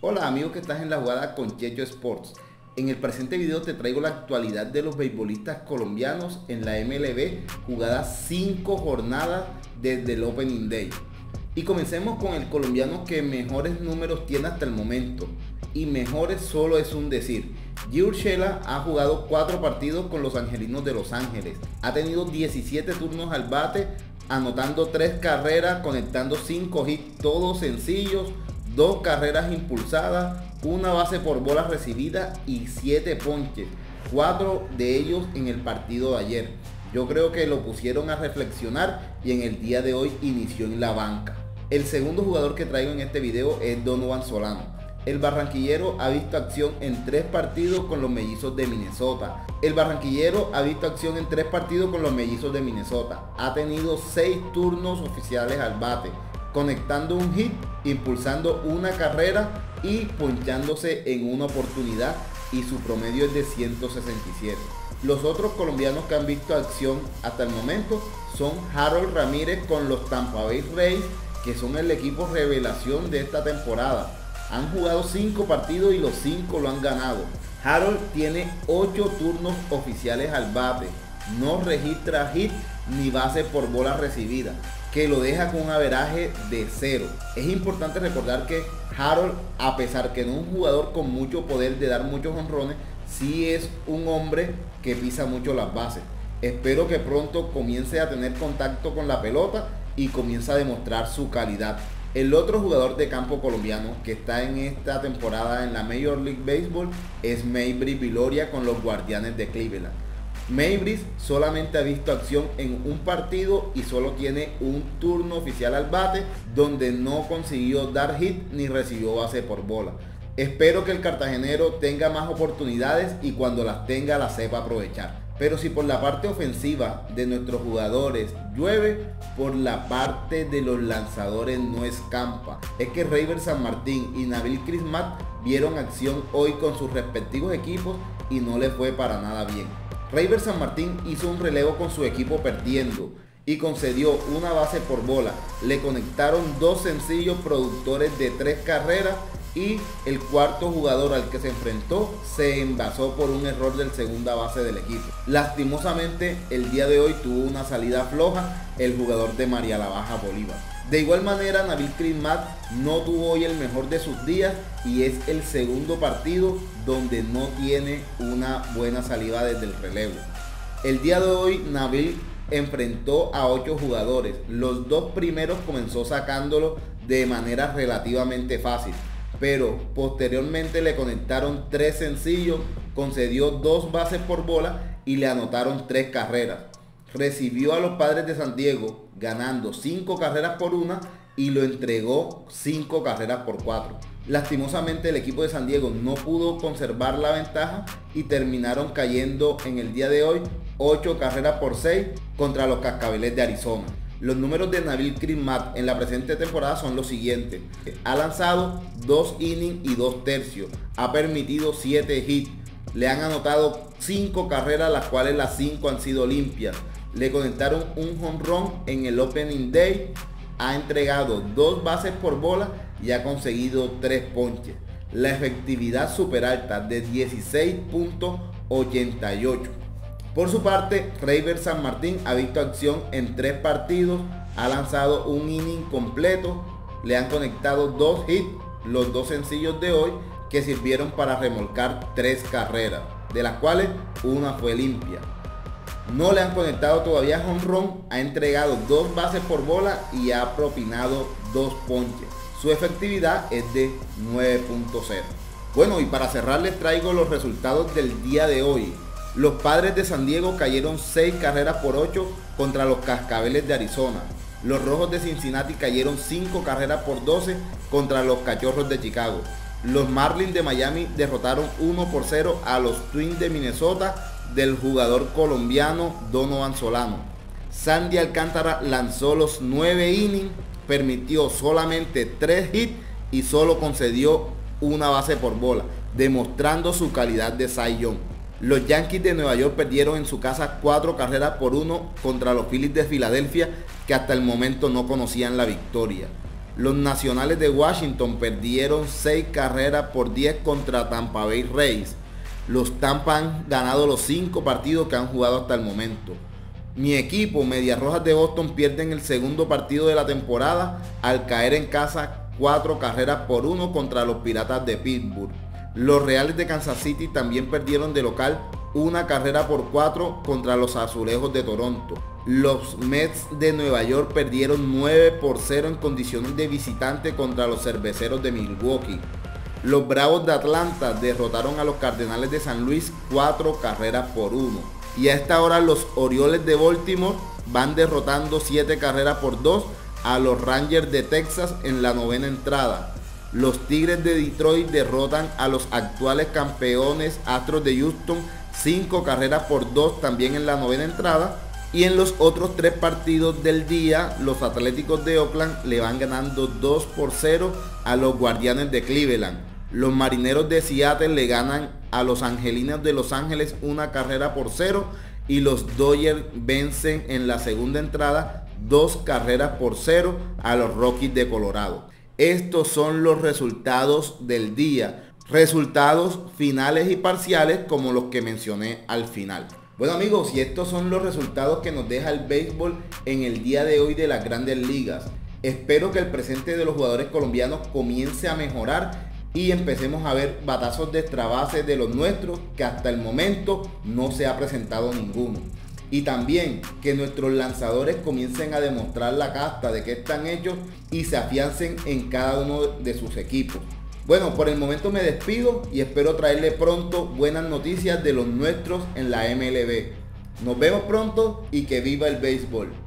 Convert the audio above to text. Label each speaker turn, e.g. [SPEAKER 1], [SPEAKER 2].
[SPEAKER 1] Hola amigos que estás en la jugada con Checho Sports. En el presente video te traigo la actualidad de los beisbolistas colombianos en la MLB, jugadas 5 jornadas desde el Opening Day. Y comencemos con el colombiano que mejores números tiene hasta el momento. Y mejores solo es un decir. Gio Urshela ha jugado 4 partidos con los Angelinos de Los Ángeles. Ha tenido 17 turnos al bate, anotando 3 carreras, conectando 5 hits, todos sencillos, 2 carreras impulsadas, 1 base por bola recibida y 7 ponches, 4 de ellos en el partido de ayer. Yo creo que lo pusieron a reflexionar y en el día de hoy inició en la banca. El segundo jugador que traigo en este video es Donovan Solano. El barranquillero ha visto acción en 3 partidos con los Mellizos de Minnesota. Ha tenido 6 turnos oficiales al bate, conectando un hit, impulsando 1 carrera y ponchándose en 1 oportunidad, y su promedio es de 167. Los otros colombianos que han visto acción hasta el momento son Harold Ramírez con los Tampa Bay Rays, que son el equipo revelación de esta temporada. Han jugado 5 partidos y los 5 lo han ganado. Harold tiene 8 turnos oficiales al bate, no registra hit ni base por bola recibida, que lo deja con un averaje de 0. Es importante recordar que Harold, a pesar que no es un jugador con mucho poder de dar muchos jonrones, sí es un hombre que pisa mucho las bases. Espero que pronto comience a tener contacto con la pelota y comience a demostrar su calidad. El otro jugador de campo colombiano que está en esta temporada en la Major League Baseball es Maybris Viloria con los Guardianes de Cleveland. Maybris solamente ha visto acción en un partido y solo tiene un turno oficial al bate, donde no consiguió dar hit ni recibió base por bola. Espero que el cartagenero tenga más oportunidades y cuando las tenga las sepa aprovechar. Pero si por la parte ofensiva de nuestros jugadores llueve, por la parte de los lanzadores no escampa. Es que Reiver San Martín y Nabil Crismatt vieron acción hoy con sus respectivos equipos y no le fue para nada bien. Reiver San Martín hizo un relevo con su equipo perdiendo y concedió 1 base por bola. Le conectaron 2 sencillos productores de 3 carreras y el cuarto jugador al que se enfrentó se envasó por un error del segunda base del equipo. Lastimosamente el día de hoy tuvo una salida floja el jugador de María la Baja Bolívar. De igual manera, Nabil Crismatt no tuvo hoy el mejor de sus días y es el segundo partido donde no tiene una buena salida desde el relevo. El día de hoy Nabil enfrentó a 8 jugadores. Los 2 primeros comenzó sacándolo de manera relativamente fácil, pero posteriormente le conectaron 3 sencillos, concedió 2 bases por bola y le anotaron 3 carreras. Recibió a los Padres de San Diego ganando 5 carreras por 1 y lo entregó 5 carreras por 4. Lastimosamente el equipo de San Diego no pudo conservar la ventaja y terminaron cayendo en el día de hoy 8 carreras por 6 contra los Cascabeles de Arizona. Los números de Nabil Crismatt en la presente temporada son los siguientes. Ha lanzado 2 innings y 2 tercios. Ha permitido 7 hits. Le han anotado 5 carreras, las cuales las 5 han sido limpias. Le conectaron un jonrón en el Opening Day. Ha entregado 2 bases por bola y ha conseguido 3 ponches. La efectividad super alta de 16.88. Por su parte, Reiver San Martín ha visto acción en 3 partidos, ha lanzado un inning completo, le han conectado 2 hits, los 2 sencillos de hoy, que sirvieron para remolcar 3 carreras, de las cuales 1 fue limpia. No le han conectado todavía jonrón, ha entregado 2 bases por bola y ha propinado 2 ponches. Su efectividad es de 9.0. Bueno, y para cerrar les traigo los resultados del día de hoy. Los Padres de San Diego cayeron 6 carreras por 8 contra los Cascabeles de Arizona. Los Rojos de Cincinnati cayeron 5 carreras por 12 contra los Cachorros de Chicago. Los Marlins de Miami derrotaron 1-0 a los Twins de Minnesota del jugador colombiano Donovan Solano. Sandy Alcántara lanzó los 9 innings, permitió solamente 3 hits y solo concedió 1 base por bola, demostrando su calidad de Cy Young. Los Yankees de Nueva York perdieron en su casa 4 carreras por 1 contra los Phillies de Filadelfia, que hasta el momento no conocían la victoria. Los Nacionales de Washington perdieron 6 carreras por 10 contra Tampa Bay Rays. Los Tampa han ganado los 5 partidos que han jugado hasta el momento. Mi equipo, Medias Rojas de Boston, pierden el segundo partido de la temporada al caer en casa 4 carreras por 1 contra los Piratas de Pittsburgh. Los Reales de Kansas City también perdieron de local 1 carrera por 4 contra los Azulejos de Toronto. Los Mets de Nueva York perdieron 9-0 en condiciones de visitante contra los Cerveceros de Milwaukee. Los Bravos de Atlanta derrotaron a los Cardenales de San Luis 4 carreras por 1. Y a esta hora los Orioles de Baltimore van derrotando 7 carreras por 2 a los Rangers de Texas en la 9ª entrada. Los Tigres de Detroit derrotan a los actuales campeones Astros de Houston 5 carreras por 2 también en la 9ª entrada. Y en los otros 3 partidos del día, los Atléticos de Oakland le van ganando 2-0 a los Guardianes de Cleveland. Los Marineros de Seattle le ganan a los Angelinos de Los Ángeles 1 carrera por 0 y los Dodgers vencen en la 2ª entrada 2 carreras por 0 a los Rockies de Colorado. Estos son los resultados del día, resultados finales y parciales como los que mencioné al final. Bueno amigos, y estos son los resultados que nos deja el béisbol en el día de hoy de las Grandes Ligas. Espero que el presente de los jugadores colombianos comience a mejorar y empecemos a ver batazos de extra base de los nuestros, que hasta el momento no se ha presentado ninguno. Y también que nuestros lanzadores comiencen a demostrar la casta de que están hechos y se afiancen en cada uno de sus equipos. Bueno, por el momento me despido y espero traerle pronto buenas noticias de los nuestros en la MLB. Nos vemos pronto y que viva el béisbol.